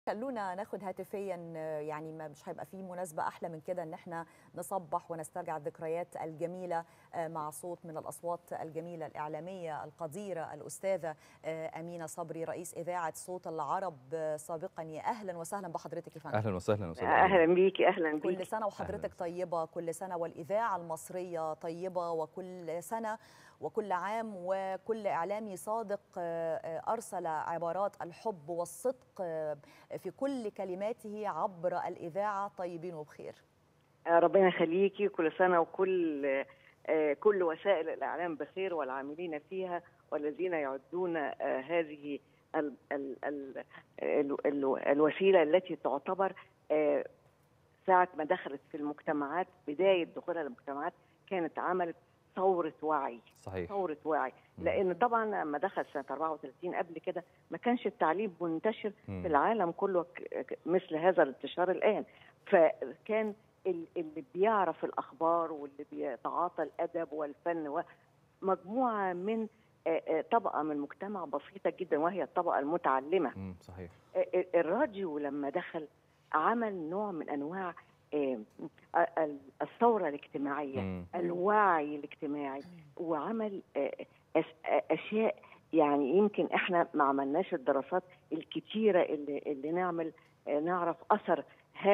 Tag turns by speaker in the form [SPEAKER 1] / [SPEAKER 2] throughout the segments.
[SPEAKER 1] خلونا ناخد هاتفيا، يعني ما مش هيبقى فيه مناسبة أحلى من كده إن احنا نصبح ونسترجع الذكريات الجميلة مع صوت من الأصوات الجميلة الإعلامية القديرة الأستاذة أمينة صبري، رئيس إذاعة صوت العرب سابقا. يا أهلا وسهلا بحضرتك يا فندم.
[SPEAKER 2] اهلا وسهلا استاذه امينه.
[SPEAKER 3] اهلا بيكي، اهلا بيكي.
[SPEAKER 1] كل سنة وحضرتك طيبة، كل سنة والإذاعة المصرية طيبة، وكل سنة وكل عام وكل إعلامي صادق أرسل عبارات الحب والصدق في كل كلماته عبر الإذاعة طيبين وبخير.
[SPEAKER 3] ربنا يخليكي، كل سنة وكل كل وسائل الإعلام بخير، والعاملين فيها والذين يعدون هذه الوسيلة التي تعتبر ساعة ما دخلت في المجتمعات، بداية دخولها للمجتمعات كانت عملت ثورة وعي.
[SPEAKER 2] صحيح.
[SPEAKER 3] ثورة وعي، لأن طبعا لما دخل سنة 34 قبل كده ما كانش التعليم منتشر في العالم كله مثل هذا الانتشار الآن. فكان اللي بيعرف الأخبار واللي بيتعاطى الأدب والفن ومجموعة من طبقة من المجتمع بسيطة جدا، وهي الطبقة المتعلمة.
[SPEAKER 2] صحيح.
[SPEAKER 3] الراديو لما دخل عمل نوع من أنواع الثورة الاجتماعية، الوعي الاجتماعي، وعمل أشياء يعني يمكن احنا ما عملناش الدراسات الكتيرة اللي نعرف أثر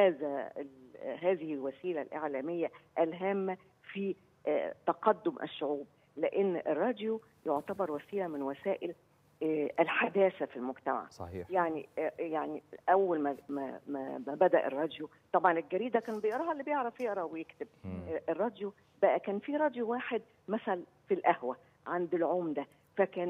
[SPEAKER 3] هذه الوسيلة الإعلامية الهامة في تقدم الشعوب، لأن الراديو يعتبر وسيلة من وسائل الحداثة في المجتمع.
[SPEAKER 2] صحيح.
[SPEAKER 3] يعني أول ما بدأ الراديو، طبعا الجريدة كان بيقراها اللي بيعرف يقرأ ويكتب. الراديو بقى كان في راديو واحد مثلا في القهوة عند العمدة، فكان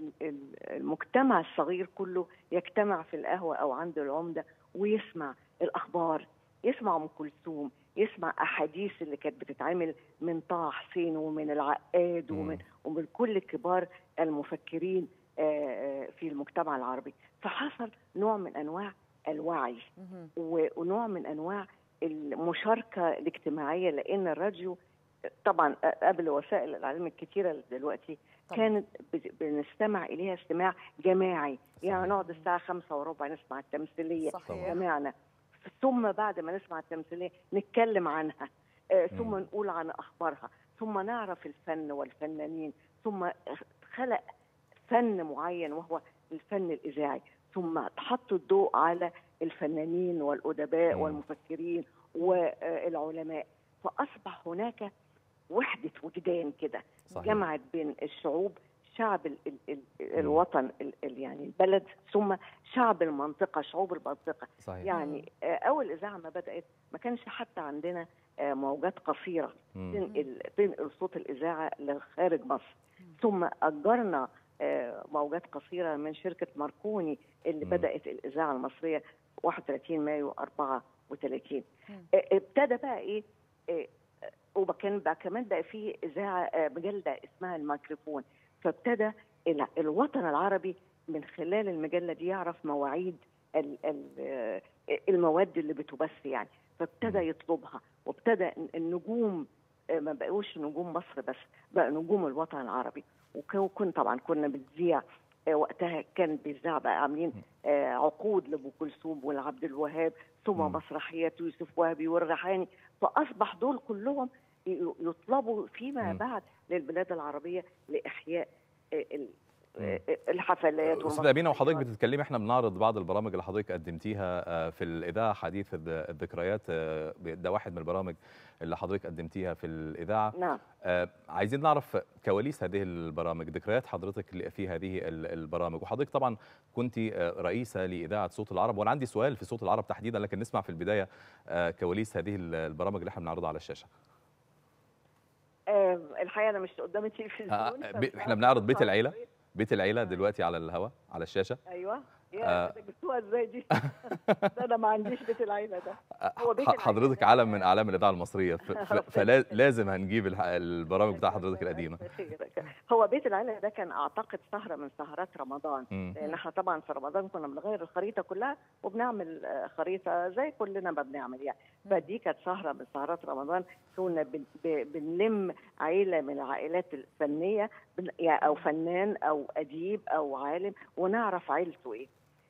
[SPEAKER 3] المجتمع الصغير كله يجتمع في القهوة أو عند العمدة ويسمع الأخبار، يسمع أم كلثوم، يسمع أحاديث اللي كانت بتتعمل من طه حسين ومن العقاد ومن كل كبار المفكرين في المجتمع العربي. فحصل نوع من أنواع الوعي ونوع من أنواع المشاركة الاجتماعية، لأن الراديو طبعا قبل وسائل الإعلام الكتيرة دلوقتي كانت بنستمع إليها استماع جماعي. يعني نقعد الساعة 5:15 نسمع التمثيلية جماعنا، ثم بعد ما نسمع التمثيلية نتكلم عنها، ثم نقول عن أخبارها، ثم نعرف الفن والفنانين، ثم خلق فن معين وهو الفن الإذاعي، ثم تحط الضوء على الفنانين والأدباء والمفكرين والعلماء، فأصبح هناك وحدة وجدان كده جمعت بين الشعوب، شعب الوطن يعني البلد، ثم شعب المنطقة، شعوب المنطقة.
[SPEAKER 2] صحيح.
[SPEAKER 3] يعني أول إذاعة ما بدأت ما كانش حتى عندنا موجات قصيرة تنقل صوت الإذاعة لخارج مصر، ثم أجرنا موجات قصيرة من شركة ماركوني اللي بدأت الإذاعة المصرية 31 مايو 34. ابتدى بقى إيه وكان بقى كمان بقى في إذاعة مجلة اسمها الميكروفون، فابتدى الوطن العربي من خلال المجلة دي يعرف مواعيد المواد اللي بتبث يعني، فابتدى يطلبها، وابتدى النجوم ما بقوش نجوم مصر بس، بقى نجوم الوطن العربي. كنا بنذيع وقتها، كان بيذاع بقى عاملين عقود لأبو كلثوم ولعبد الوهاب، ثم مسرحيات يوسف وهبي والريحاني، فأصبح دول كلهم يطلبوا فيما بعد للبلاد العربية لإحياء الحفلات.
[SPEAKER 2] أستاذة أمينة، وحضرتك بتتكلمي احنا بنعرض بعض البرامج اللي حضرتك قدمتيها في الإذاعة، حديث الذكريات ده واحد من البرامج اللي حضرتك قدمتيها في الإذاعة.
[SPEAKER 3] نعم.
[SPEAKER 2] عايزين نعرف كواليس هذه البرامج، ذكريات حضرتك في هذه البرامج، وحضرتك طبعا كنت رئيسة لإذاعة صوت العرب، وأنا عندي سؤال في صوت العرب تحديدا، لكن نسمع في البداية كواليس هذه البرامج اللي احنا بنعرضها على الشاشة.
[SPEAKER 3] الحقيقة أنا مش قدام التلفزيون.
[SPEAKER 2] احنا بنعرض بيت العيلة، بيت العيلة دلوقتي على الهواء على الشاشة.
[SPEAKER 3] ايوه. يا جبتوها ازاي دي؟ انا ما عنديش بيت العيلة ده.
[SPEAKER 2] هو بيت حضرتك علم من اعلام الاذاعه المصريه، فلازم هنجيب البرامج بتاع حضرتك القديمه.
[SPEAKER 3] هو بيت العيلة ده كان اعتقد سهرة من سهرات رمضان، لان احنا طبعا في رمضان كنا بنغير الخريطة كلها وبنعمل خريطة زي كلنا ما بنعمل يعني، فدي كانت سهرة من سهرات رمضان، كنا بنلم عيلة من العائلات الفنية او فنان او اديب او عالم ونعرف عيلته ايه.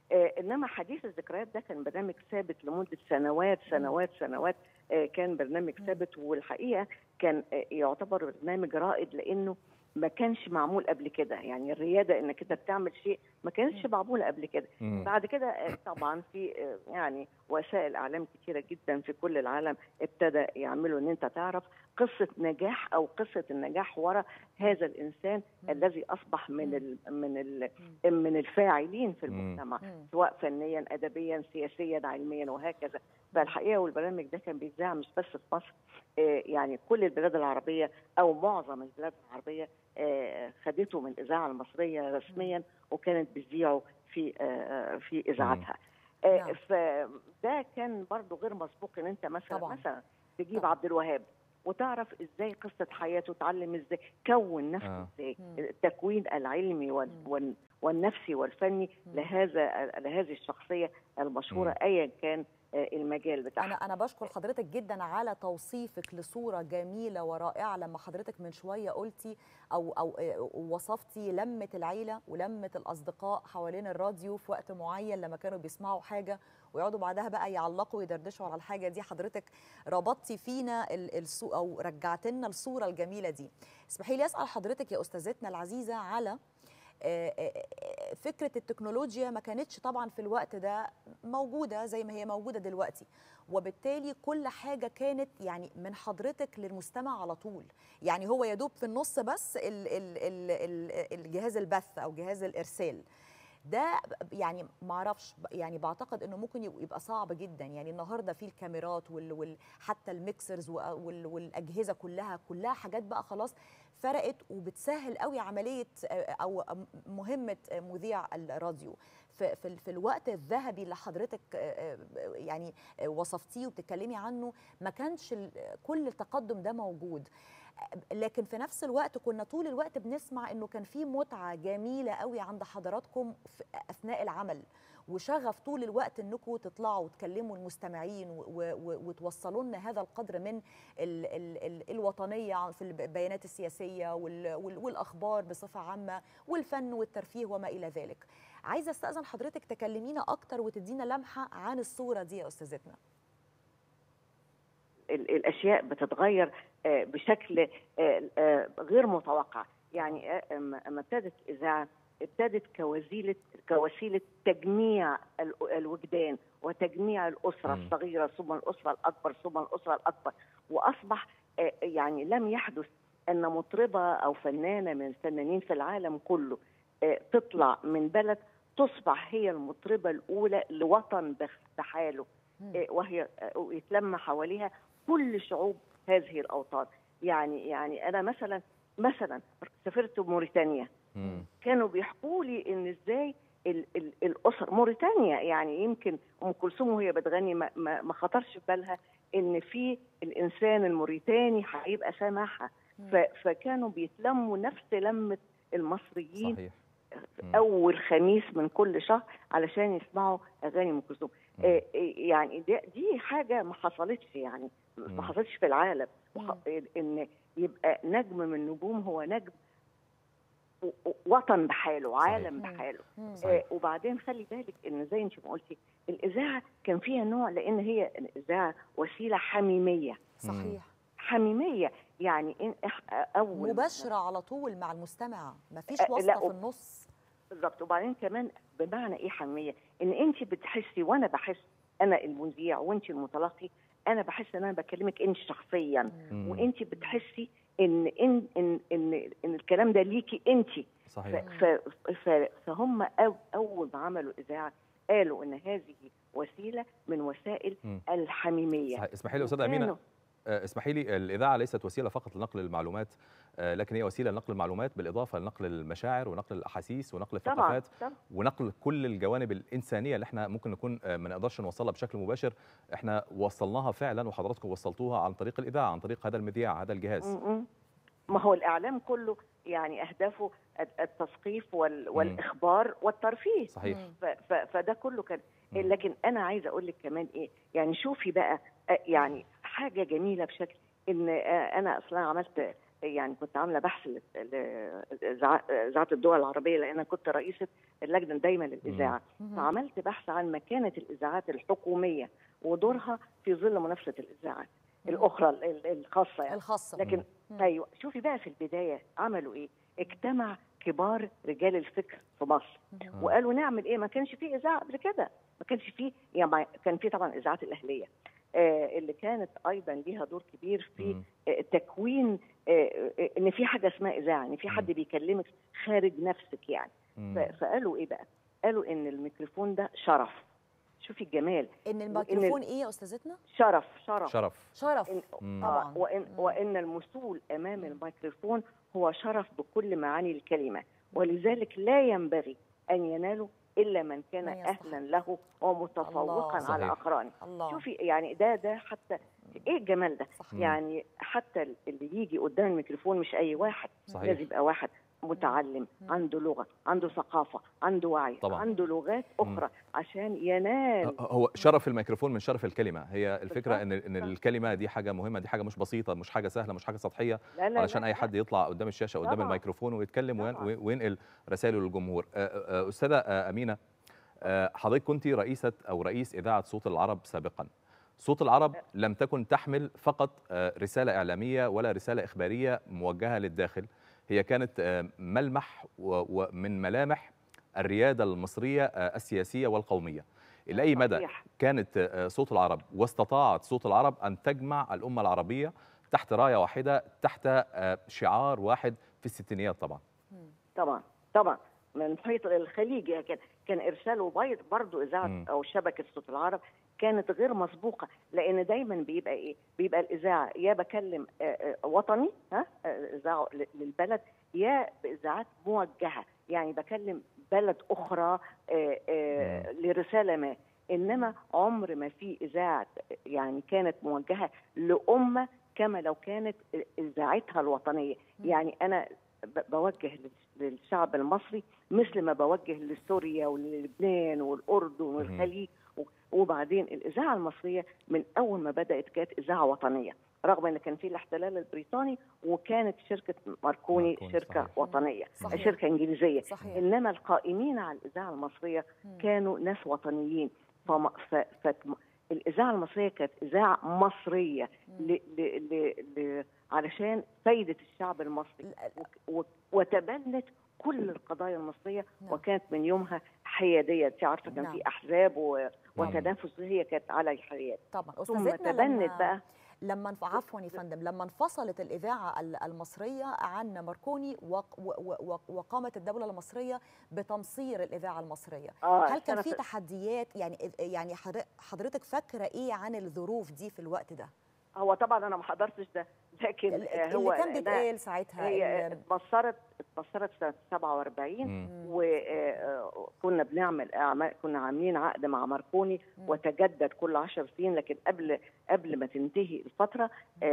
[SPEAKER 3] انما حديث الذكريات ده كان برنامج ثابت لمده سنوات سنوات سنوات. كان برنامج ثابت، والحقيقه كان يعتبر برنامج رائد لانه ما كانش معمول قبل كده. يعني الرياده انك انت بتعمل شيء ما كانتش معموله قبل كده. بعد كده طبعا في يعني وسائل اعلام كثيره جدا في كل العالم ابتدى يعملوا ان انت تعرف قصه نجاح او قصه النجاح وراء هذا الانسان الذي اصبح من الفاعلين في المجتمع، سواء فنيا ادبيا سياسيا علميا وهكذا. فالحقيقه والبرنامج ده كان بيذاع مش بس في مصر، يعني كل البلاد العربيه او معظم البلاد العربيه خدته من الاذاعه المصريه رسميا وكانت بتذيعه في اذاعتها. فده كان برضو غير مسبوق ان انت مثلا تجيب عبد الوهاب وتعرف ازاي قصه حياته، تعلم ازاي كون نفسه، ازاي التكوين العلمي والنفسي والفني لهذه الشخصيه المشهوره ايا كان المجال بتاعها.
[SPEAKER 1] انا بشكر حضرتك جدا على توصيفك لصوره جميله ورائعه لما حضرتك من شويه قلتي او وصفتي لمه العيله ولمه الاصدقاء حوالين الراديو في وقت معين لما كانوا بيسمعوا حاجه ويقعدوا بعدها بقى يعلقوا ويدردشوا على الحاجه دي. حضرتك ربطتي فينا او رجعت لنا الصوره الجميله دي. اسمحي لي اسال حضرتك يا استاذتنا العزيزه على فكرة التكنولوجيا ما كانتش طبعا في الوقت ده موجودة زي ما هي موجودة دلوقتي، وبالتالي كل حاجة كانت يعني من حضرتك للمستمع على طول. يعني هو يدوب في النص بس الجهاز البث أو جهاز الإرسال ده، يعني ما اعرفش، يعني بعتقد انه ممكن يبقى صعب جدا. يعني النهارده في الكاميرات حتى الميكسرز والاجهزه كلها حاجات بقى خلاص فرقت وبتسهل قوي عمليه او مهمه مذيع الراديو. في الوقت الذهبي اللي حضرتك يعني وصفتيه وبتتكلمي عنه ما كانش كل التقدم ده موجود، لكن في نفس الوقت كنا طول الوقت بنسمع انه كان في متعه جميله قوي عند حضراتكم اثناء العمل، وشغف طول الوقت انكم تطلعوا وتكلموا المستمعين وتوصلوا لنا هذا القدر من الوطنيه في البيانات السياسيه والاخبار بصفه عامه والفن والترفيه وما الى ذلك. عايزه استاذن حضرتك تكلمينا اكتر وتدينا لمحه عن الصوره دي يا استاذتنا.
[SPEAKER 3] الاشياء بتتغير بشكل غير متوقع. يعني اما ابتدت الاذاعه ابتدت كوسيله تجميع الوجدان وتجميع الاسره الصغيره ثم الاسره الاكبر ثم الاسره الاكبر، واصبح يعني لم يحدث ان مطربه او فنانه من الفنانين في العالم كله تطلع من بلد تصبح هي المطربه الاولى لوطن بحاله، وهي يتلم حواليها كل شعوب هذه الاوطان. يعني انا مثلا سافرت موريتانيا، كانوا بيحكوا لي ان ازاي الاسر موريتانيا، يعني يمكن ام كلثوم وهي بتغني ما خطرش في بالها ان في الانسان الموريتاني هيبقى سامعها، فكانوا بيتلموا نفس لمه المصريين. صحيح. اول خميس من كل شهر علشان يسمعوا اغاني ام كلثوم. يعني دي حاجه ما حصلتش، يعني ما حصلتش في العالم. ان يبقى نجم من النجوم هو نجم وطن بحاله، عالم بحاله. وبعدين خلي بالك ان زي انت ما قلتي الاذاعه كان فيها نوع، لان هي الاذاعه وسيله حميميه.
[SPEAKER 1] صحيح.
[SPEAKER 3] حميميه يعني اول
[SPEAKER 1] مباشره على طول مع المستمع، ما فيش واسطه في النص.
[SPEAKER 3] بالظبط. وبعدين كمان بمعنى ايه حميميه؟ ان انت بتحسي وانا بحس، انا المذيع وانت المتلقي، انا بحس ان انا بكلمك انت شخصيا، وانت بتحسي ان الكلام ده ليكي انت.
[SPEAKER 2] صحيح.
[SPEAKER 3] فهم اول ما عملوا اذاعه قالوا ان هذه وسيله من وسائل الحميميه.
[SPEAKER 2] صحيح. اسمحي لي استاذه امينه، اسمحي لي، الاذاعه ليست وسيله فقط لنقل المعلومات، لكن هي وسيله لنقل المعلومات بالاضافه لنقل المشاعر ونقل الاحاسيس ونقل الثقافات ونقل كل الجوانب الانسانيه اللي احنا ممكن نكون ما نقدرش نوصلها بشكل مباشر، احنا وصلناها فعلا وحضراتكم وصلتوها عن طريق الاذاعه، عن طريق هذا المذياع، هذا الجهاز.
[SPEAKER 3] ما هو الاعلام كله يعني اهدافه التثقيف والاخبار والترفيه.
[SPEAKER 2] صحيح.
[SPEAKER 3] فده كله كان. لكن انا عايزه اقول لك كمان ايه، يعني شوفي بقى يعني حاجه جميله بشكل ان انا اصلا عملت يعني كنت عامله بحث لاذاعه الدول العربيه، لان انا كنت رئيسه اللجنه دايما للاذاعه. فعملت بحث عن مكانه الاذاعات الحكوميه ودورها في ظل منافسه الاذاعات الاخرى الخاصه يعني. لكن ايوه، شوفي بقى في البدايه عملوا ايه. اجتمع كبار رجال الفكر في مصر وقالوا نعمل ايه. ما كانش فيه اذاعه قبل كده، ما كانش فيه يعني، كان فيه طبعا الاذاعات الاهليه اللي كانت ايضا ليها دور كبير في تكوين ان في حاجه اسمها اذاعه، ان في حد بيكلمك خارج نفسك يعني. فقالوا ايه بقى؟ قالوا ان الميكروفون ده شرف. شوفي الجمال،
[SPEAKER 1] ان الميكروفون ايه يا استاذتنا؟
[SPEAKER 3] شرف
[SPEAKER 1] طبعا.
[SPEAKER 3] وان المثول امام الميكروفون هو شرف بكل معاني الكلمه، ولذلك لا ينبغي ان يناله الا من كان اهلا له ومتفوقا على اقرانه. شوفي يعني ده حتى ايه الجمال ده. يعني حتى اللي يجي قدام الميكروفون مش اي واحد، لازم يبقى واحد متعلم، عنده لغه، عنده ثقافه، عنده وعي طبعا. عنده لغات اخرى عشان ينال.
[SPEAKER 2] هو شرف الميكروفون من شرف الكلمه. هي الفكره ان الكلمه دي حاجه مهمه، دي حاجه مش بسيطه، مش حاجه سهله، مش حاجه سطحيه. لا علشان اي حد يطلع قدام الشاشه قدام الميكروفون ويتكلم وينقل رسائله للجمهور. استاذه امينه، حضرتك كنت رئيسه او رئيس اذاعه صوت العرب سابقا. صوت العرب لم تكن تحمل فقط رساله اعلاميه ولا رساله اخباريه موجهه للداخل، هي كانت ملمح ومن ملامح الريادة المصرية السياسية والقومية. إلى أي مدى كانت صوت العرب واستطاعت صوت العرب أن تجمع الأمة العربية تحت راية واحدة، تحت شعار واحد في الستينيات؟
[SPEAKER 3] طبعا من محيط الخليج كان إرساله برضه إذاعة أو شبكة صوت العرب كانت غير مسبوقة، لأن دايما بيبقى إيه؟ بيبقى الإذاعة يا بكلم وطني، إذاعة للبلد، يا بإذاعات موجهة يعني بكلم بلد أخرى لرسالة ما. إنما عمر ما في إذاعة يعني كانت موجهة لأمة كما لو كانت إذاعتها الوطنية. يعني أنا بوجه للشعب المصري مثل ما بوجه لسوريا وللبنان والأردن والخليج. وبعدين الإذاعة المصرية من أول ما بدأت كانت إذاعة وطنية، رغم أن كان في الاحتلال البريطاني وكانت شركة ماركوني شركة وطنية، شركة إنجليزية. إنما القائمين على الإذاعة المصرية كانوا ناس وطنيين. الإذاعة المصرية كانت إذاعة مصرية علشان فايدة الشعب المصري، وتبنت كل القضايا المصرية وكانت من يومها حيادية. انت عارفة كان في أحزاب وتنافس، هي كانت على الحياد.
[SPEAKER 1] طبعا.
[SPEAKER 3] ثم تبنت بقى
[SPEAKER 1] لما عفوا يا فندم، لما انفصلت الإذاعة المصرية عن ماركوني وقامت الدولة المصرية بتمصير الإذاعة المصرية، هل كان في تحديات؟ يعني حضرتك فاكرة إيه عن الظروف دي في الوقت ده؟
[SPEAKER 3] هو طبعا أنا ما حضرتش ده، لكن هو
[SPEAKER 1] اللي كان بيتقال ساعتها
[SPEAKER 3] هي اتبصرت سنة 47 وكنا بنعمل أعمال، كنا عاملين عقد مع ماركوني وتجدد كل 10 سنين. لكن قبل ما تنتهي الفترة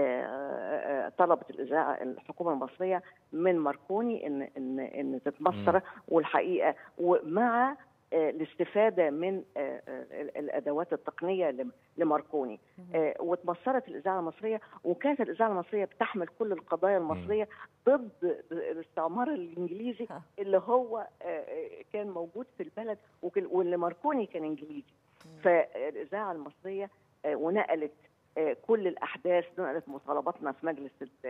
[SPEAKER 3] طلبت الحكومة المصرية من ماركوني إن تتمصر، والحقيقة ومع الاستفادة من الأدوات التقنية لماركوني. واتمصرت الإذاعة المصرية، وكانت الإذاعة المصرية بتحمل كل القضايا المصرية ضد الاستعمار الإنجليزي اللي هو كان موجود في البلد، واللي ماركوني كان إنجليزي. فالإذاعة المصرية ونقلت كل الأحداث، نقلت مطالباتنا في مجلس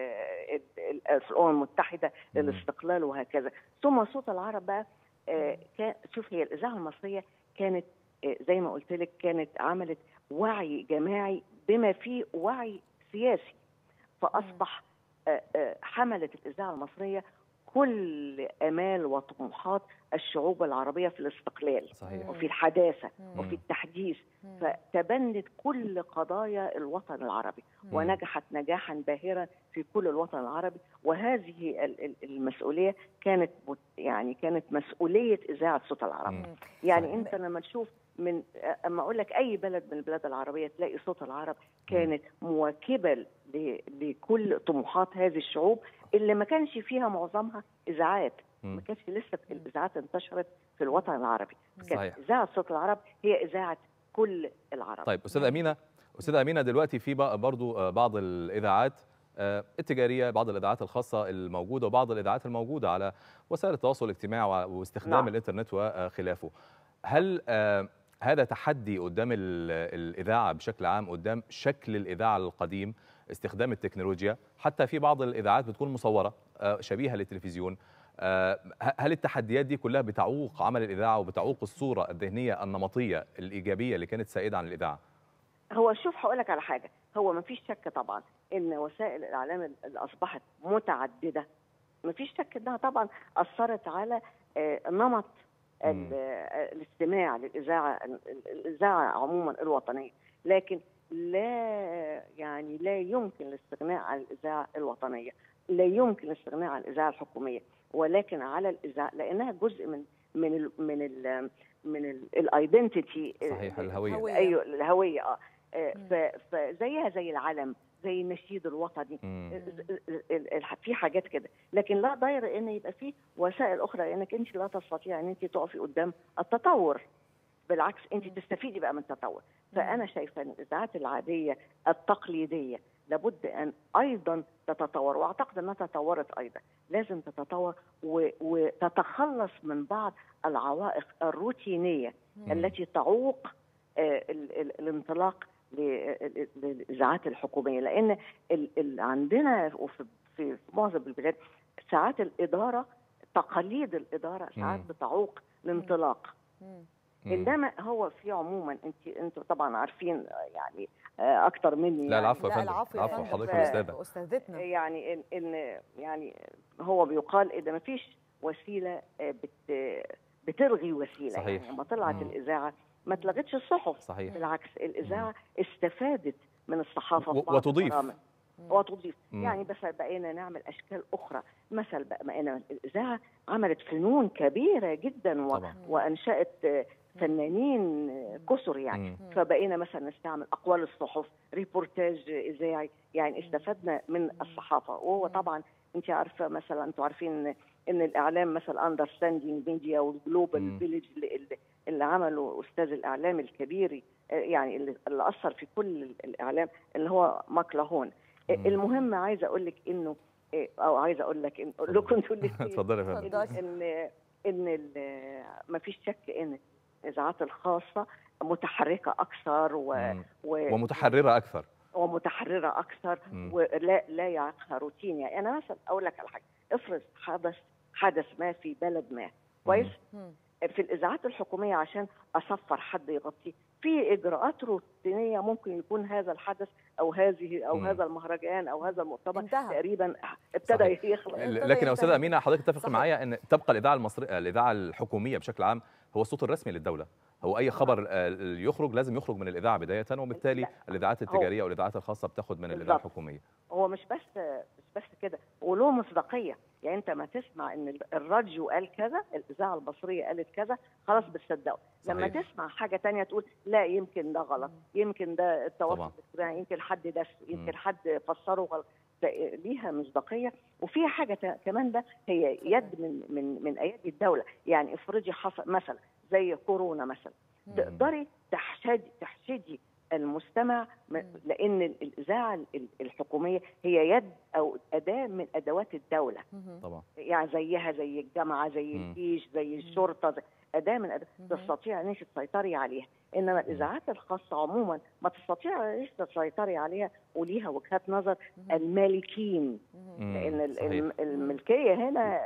[SPEAKER 3] الأمم المتحدة للاستقلال وهكذا. ثم صوت العرب بقى شوف، هي الإذاعة المصرية كانت زي ما قلت لك كانت عملت وعي جماعي بما فيه وعي سياسي، فأصبح حملت الإذاعة المصرية كل آمال وطموحات الشعوب العربية في الاستقلال وفي الحداثة وفي التحديث، فتبنت كل قضايا الوطن العربي ونجحت نجاحا باهرا في كل الوطن العربي. وهذه المسؤولية كانت مسؤولية إذاعة صوت العرب. يعني أنت لما تشوف أما أقول لك أي بلد من البلاد العربية تلاقي صوت العرب كانت مواكبة لكل طموحات هذه الشعوب اللي ما كانش فيها معظمها إذاعات، ما كانش لسه الإذاعات انتشرت في الوطن العربي. كانت إذاعة صوت العرب هي إذاعة كل العرب.
[SPEAKER 2] طيب أستاذة أمينة، دلوقتي في برضو بعض الإذاعات التجارية، بعض الإذاعات الخاصة الموجودة وبعض الإذاعات الموجودة على وسائل التواصل الاجتماعي واستخدام الإنترنت وخلافه. هل هذا تحدي قدام الإذاعة بشكل عام، قدام شكل الإذاعة القديم، استخدام التكنولوجيا؟ حتى في بعض الإذاعات بتكون مصورة شبيهة للتلفزيون. هل التحديات دي كلها بتعوق عمل الإذاعة وبتعوق الصورة الذهنية النمطية الإيجابية اللي كانت سائدة عن الإذاعة؟
[SPEAKER 3] هو شوف هقول لك على حاجه، هو ما فيش شك طبعا ان وسائل الاعلام اللي اصبحت متعدده، ما فيش شك انها طبعا اثرت على نمط الاستماع للاذاعه عموما الوطنيه، لكن لا يمكن الاستغناء عن الاذاعه الوطنيه، لا يمكن الاستغناء عن الاذاعه الحكوميه، ولكن على الاذاعه لانها جزء من الايدنتيتي،
[SPEAKER 2] صحيح، الهويه.
[SPEAKER 3] ايوه الهويه. فزيها زي العلم، زي النشيد الوطني، في حاجات كده، لكن لا ضير ان يبقى في وسائل اخرى، لانك انت لا تستطيع ان انت تقفي قدام التطور، بالعكس انت تستفيدي بقى من التطور. فانا شايفه ان الاذاعات العاديه التقليديه لابد ان ايضا تتطور، واعتقد انها تطورت ايضا، لازم تتطور وتتخلص من بعض العوائق الروتينيه التي تعوق الانطلاق للاذاعات الحكوميه، لان عندنا في معظم البلاد ساعات الاداره، تقاليد الاداره ساعات بتعوق الانطلاق. انما هو في عموما انتوا طبعا عارفين يعني اكتر مني.
[SPEAKER 2] لا العفو يا
[SPEAKER 1] لا
[SPEAKER 2] فندم،
[SPEAKER 1] العفو
[SPEAKER 2] عفو حضرتك الاستاذه،
[SPEAKER 1] استاذتنا.
[SPEAKER 3] يعني هو بيقال اذا ما فيش وسيله بتلغي وسيله.
[SPEAKER 2] صحيح.
[SPEAKER 3] يعني لما طلعت الاذاعه ما اتلغتش الصحف،
[SPEAKER 2] صحيح.
[SPEAKER 3] بالعكس الاذاعه استفادت من الصحافه
[SPEAKER 2] وتضيف.
[SPEAKER 3] يعني بس بقينا نعمل اشكال اخرى، مثلا بقينا الاذاعه عملت فنون كبيره جدا وانشات فنانين كثر يعني. فبقينا مثلا نستعمل اقوال الصحف، ريبورتاج اذاعي، يعني استفدنا من الصحافه. وهو طبعا انت عارفه، مثلا انتوا عارفين ان الاعلام مثلا اندرستاندينج ميديا والجلوبال فيليج اللي عمله استاذ الاعلام الكبير، يعني اللي اثر في كل الاعلام، اللي هو ماكلاهون. المهم عايزه اقول لك انه، او عايزه اقول لك ان لكم انتوا
[SPEAKER 2] اتفضلي يا فندم.
[SPEAKER 3] ان ما فيش شك ان الاذاعات الخاصه متحركه اكثر
[SPEAKER 2] ومتحرره اكثر
[SPEAKER 3] ولا يعيقها روتين. يعني انا مثلا اقول لك على حاجه، افرض حدث ما في بلد ما، كويس؟ في الاذاعات الحكوميه عشان اصفر حد يغطيه في اجراءات روتينيه، ممكن يكون هذا الحدث او هذا المهرجان او هذا المؤتمر تقريبا ابتدى يخلص.
[SPEAKER 2] لكن يا استاذه امينه حضرتك تتفق معايا ان تبقى الاذاعه المصريه، الاذاعه الحكوميه بشكل عام هو الصوت الرسمي للدوله، هو اي خبر يخرج لازم يخرج من الاذاعه بدايه، وبالتالي الاذاعات التجاريه والاذاعات الخاصه بتاخد من الاذاعه الحكوميه.
[SPEAKER 3] هو مش بس كده، وله مصداقيه. يعني انت ما تسمع ان الراديو قال كذا، الاذاعه المصريه قالت كذا، خلاص بتصدقه. لما تسمع حاجه ثانيه تقول لا يمكن ده غلط، يمكن ده التواصل الاجتماعي، يمكن حد دس، يمكن حد فسره غلط، ليها مصداقيه. وفيها حاجه كمان، ده هي يد من ايادي الدوله. يعني افرضي حصل مثلا زي كورونا مثلا، تقدري تحشدي المستمع، لان الاذاعه الحكوميه هي يد او اداه من ادوات الدوله
[SPEAKER 2] طبعا،
[SPEAKER 3] يعني زيها زي الجامعه، زي الجيش، زي الشرطه، اداه من تستطيع ان انت تسيطري عليها. انما الاذاعات الخاصه عموما ما تستطيعش تسيطري عليها، وليها وجهات نظر المالكين، لان الملكيه هنا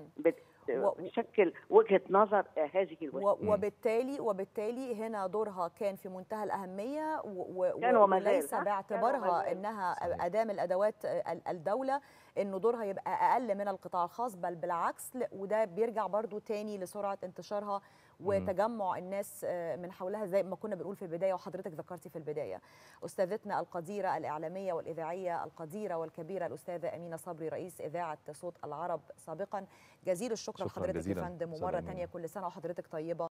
[SPEAKER 3] بتشكل وجهة نظر هذه
[SPEAKER 1] الوسيلة. وبالتالي هنا دورها كان في منتهى الأهمية، وليس باعتبارها أنها أداة من أدوات الدولة أنه دورها يبقى أقل من القطاع الخاص، بل بالعكس. وده بيرجع برضو تاني لسرعة انتشارها وتجمع الناس من حولها، زي ما كنا بنقول في البداية وحضرتك ذكرتي في البداية. أستاذتنا القديرة الإعلامية والإذاعية القديرة والكبيرة الأستاذة أمينة صبري، رئيس إذاعة صوت العرب سابقا، جزيل الشكر لحضرتك يا فندم، ومرة تانية كل سنة وحضرتك طيبة.